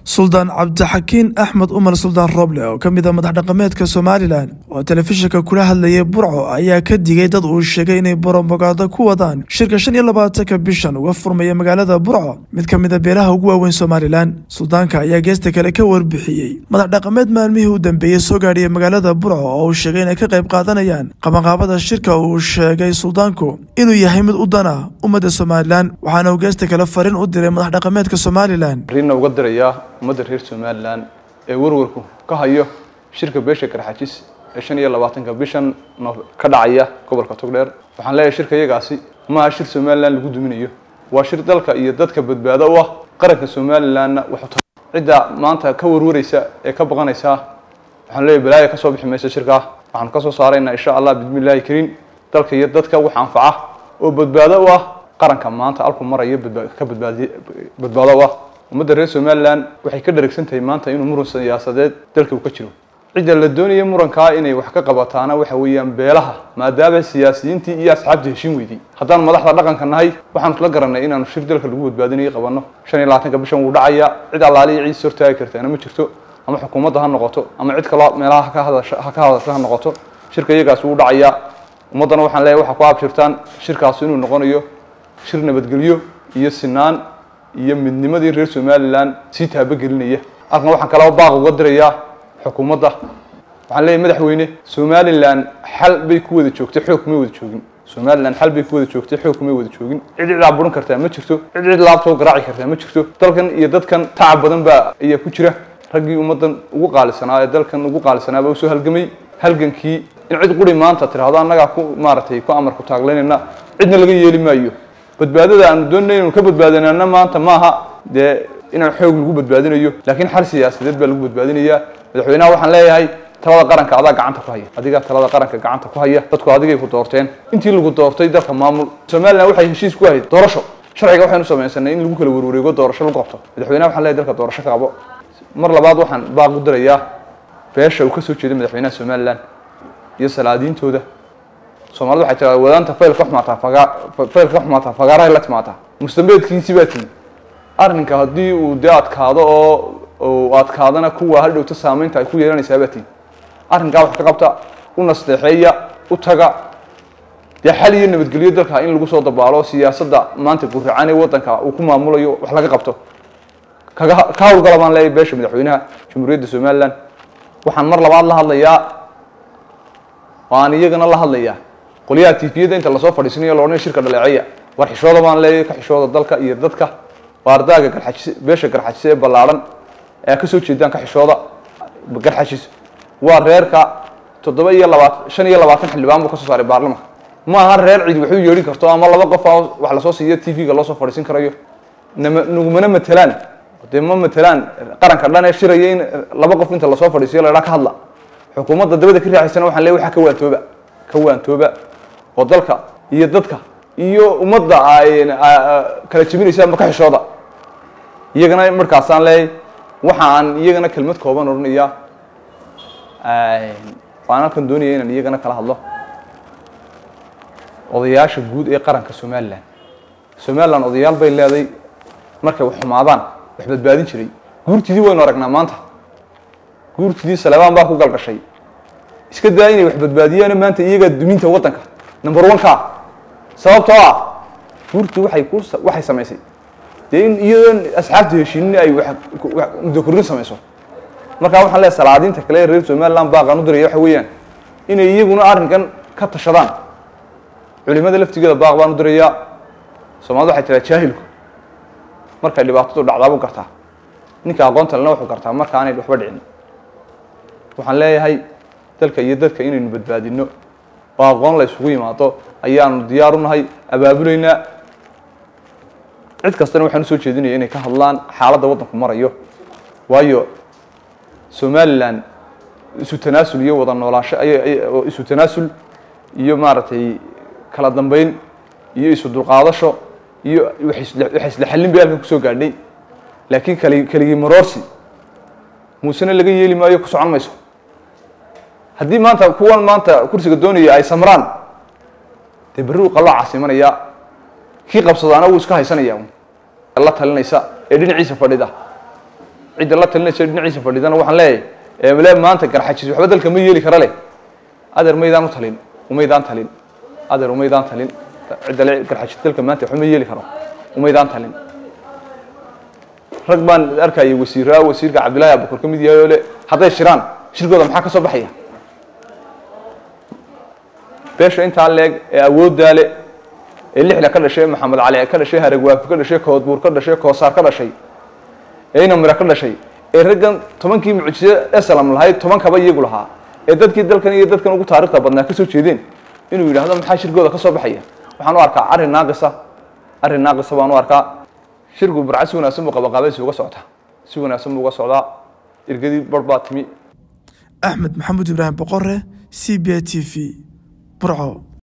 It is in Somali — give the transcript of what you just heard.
Suldaan Cabdixakiin Axmed Umar Suldaan Roble oo ka mid ah madax dhaqameedka Somaliland oo telefishinka kula hadlayay Burco ayaa ka digay dad uu sheegay inay boromogaado ku wadaan shirka 25 bishan uga furmaya magaalada Burco mid ka mid ah beelaha ugu waaweyn Somaliland. Suldaanka ayaa geesta kale ka warbixiyay madax dhaqameed maalmihii u dambeeyay soo gaadhay magaalada Burco oo uu sheegay inay ka qayb qaadanayaan qabanqaabada shirka uu sheegay suldaanku inuu yahay mid u dana ummadda Somaliland waxaana uu geesta kale fariin u diray madax dhaqameedka Somaliland. uga diraya ummadda reer Somaliland ee warwarku ka hayo shirka beesha Garxajis ee 25 bishan ka dhacaya gobolka Togdheer. Waxaan leeyahay shirka iyagaasi ma shir Somaliland lagu duminayo, waa shir dalka iyo dadka badbaado u ah qaranka Somaliland. Wuxuu cida maanta ka warwaraysa ee ka baqanaysa waxaan leeyahay balaayo ka soo bixi mayso shirka. Waxaan ka soo saaraynaa insha Allah bismillaahi kariim dalka iyo dadka wax anfaca oo badbaado u ah qaranka maanta alku marayo badbaado u ah ummadda reer Somaliland. Waxay ka dharagsantahay maanta inuu muran siyaasadeed dalka uu ka jiro. Cida la doonayo muranka inay wax ka qabataana waxa weeyaan beelaha maadaama siyaasiyiintii iyo asxaabtii heshiin weydii. Haddaan madaxda dhaqanka nahay waxaan isla garanay inaanu shir dalka lagu badbaadinayo qabano 25 bishan uu dhacaya. Cid allaaliye ciid sortaay kartaana ma jirto, ama xukuumadda ha noqoto ama cid kale meelaha ka hadasha ha noqoto. Shirka iyagaas uu dhacaya ummadana waxaan leeyahay waxa ku abshirtaan shirkaas inuu noqonayo shir nabadgelyo iyo sinaan iyo midnimadii reer Somaliland si taabagelinaya. Arkan waxaan kala baaq uga dirayaa xukuumadda. Waxaan leeyahay madaxweyne Somaliland xal bay ku wada joogtay, xoog ma wada joogin. Somaliland xal bay ku wada joogtay, xoog ma wada joogin. Cid burin kartaa ma jirto, cid laabto garaaci kartaa ma jirto. Dalkan iyo dadkan tacab badan baa ayaa ku jira. Raggii ummadan ugu qaalisanaa ee dalkan ugu qaalisanaa baa soo halgamay. Halgankii in cid quri maanta tiraahdo annaga ku maaratay ku amar ku taagleynayna cidna laga yeeli maayo. badbaadada aan doonayno inuu ka badbaadinayna maanta maaha inaan xoog lagu badbaadinayo, laakiin xal siyaasadeed baa lagu badbaadinayaa. Madaxweynaha waxaan leeyahay talada qaranka adaa gacanta ku haya, adiga talada qaranka gacanta ku haya. Dadku adigay ku doorteen, intii lagu doortay dalka maamul. Somaliland waxay heshiis ku ahayd doorasho. Sharciga waxaanu sameeysanay in lagu kala warwareego doorasho lagu qabto. Madaxweynaha waxaan leeyahay dalka doorasho ka qabo. Mar labaad waxaan baaq u dirayaa beesha uu ka soo jeeday madaxweynaha Somaliland iyo salaadiintooda. Soomaalidu waxay tiraahdaa wadaanta faylka xumaata fagaaraha la timaata mustambeedkiisii baa tii arrinka haddii uu adkaado oo adkaadana kuwa hal dhowta saameynta ay ku yeelanaysaa baa tii arrinka wax ka qabta u nasteexeeya u taga xal iyo nabadgelyo dalka in lagu soo dabaalo siyaasadda maanta gurracaan ee wadanka uu ku maamulayo wax laga qabto ka hawlgala baan leeyahay beesha madaxweynaha Jamhuuriyadda Somaliland. Waxaan mar labaad la hadlayaa waan iyagana la hadlayaa qoliyaha TV-da inta la soo fadhiisanayo loona shirka dhaleecaya war xishooda baan leeyahay ka xishooda dalka iyo dadka waardaaga Garxajis beesha Garxajis ee ballaaran ee ka soo jeedaan ka xishooda. Garxajis waa reerka 25 xildhibaan buu ka soo saaray baarlamaanka. Ma aha reer cid wuxuu yeeri karto ama laba qof wax la soo siiyo TV-ga loo soo fadhiisan karayo nugumana matalaan ma matalaan qaranka dhan ee shiraya in laba qof inta la soo fadhiisiyo la ka hadla. xukuumadda dabada ka raaxaysan waxaan leeyahay waxa ka waantooba oo dalka iyo dadka iyo ummadda ay kala jabinaysa ma ka xishooda. iyagana markaas aan leeyahay waxaan iyagana kelmad kooban oranayaa waana kan doonaya inaan iyagana kala hadlo odayaasha guud ee qaranka Somaliland odayaal bay leedahay markay wax xumaadaan wax badbaadin jiray. guurtidii waynu aragnaa maanta guurtidii Salabaan baa ku galgashay iska daa inay wax badbaadiyaan maanta iyaga duminta wadanka number 1 ka sababtoo ah guurtu waxay sameysay in iyadan asxaabta heshiin ay wax mudakurin sameyso. Marka waxaan leeyahay salaadiinta kale reer Somaliland baa qanu diray waxa weeyaan inay iyaguna arrinkan ka tashadaan. culimada laftigeeda baaq baan u dirayaa. Soomaalidu waxay tiraahdaa jaahilku markay dhibaatadu dhacdo buu gartaa, ninka aqoonta leh wuxuu gartaa marka aanay waxba dhicin. Waxaan leeyahay dalka iyo dadka inaynu badbaadino oo aqoon la isugu yimaado ayaanu diyaar u nahay abaabulayna. cid kastana waxaan soo jeedinayaa inay ka hadlaan xaaladda wadanku marayo, waayo Somaliland isu tanaasul iyo wada noolaansho isu tanaasul iyo maaratay kala dambeyn iyo isu dulqaadasho iyo wax isla xallin bay halkan ku soo gaadhay. laakiin kaligi maroorsi muusana laga yeeli maayo ku socon mayso. haddii maanta kursiga doonaya ay samraan berri qallo caasimanaya kii qabsadaana uu iska haysanaya la talinaysa ee dhinaciisa fadhida cid la talinaysa dhinaciisa fadhidana waxaan leeyahay wala maanta garxajis waxba dalka ma yeeli kara leh adeer meydaan u talin umeydaan talin adeer umeydaan talin cid la garxajis dalka maanta waxba ma yeeli karo umeydaan talin rag baan arkay wasiirka Cabdilaahi Abubakar kamid yahay oo haday shiraan shirkooda maxaa ka soo baxaya beesha inta leeg ee awoodda leh ee lixda ka dhashay Maxamed Cali ka dhashay Haragwaaf ka dhashay Koodbuur ka dhashay Koosaar ka dhashay ayna mira ka dhashay ee raggan 10kii mucjisa asalaam lahayd 10 kaba iyagu lahaa ee dadkii dalkan iyo dadkan ugu taariikhda badnaa ka soo jeedeen inuu yiraahdo maxaa shirkooda ka soo baxaya waxaan u arkaa arrin naaqisa baan u arkaa shirku burcas wanaagsan buu qabaqabaysi uga socda si wanaagsan buu uga socdaa irgadii barbaatimi Axmed Maxamuud Ibrahim Boqorre CBA TV Burco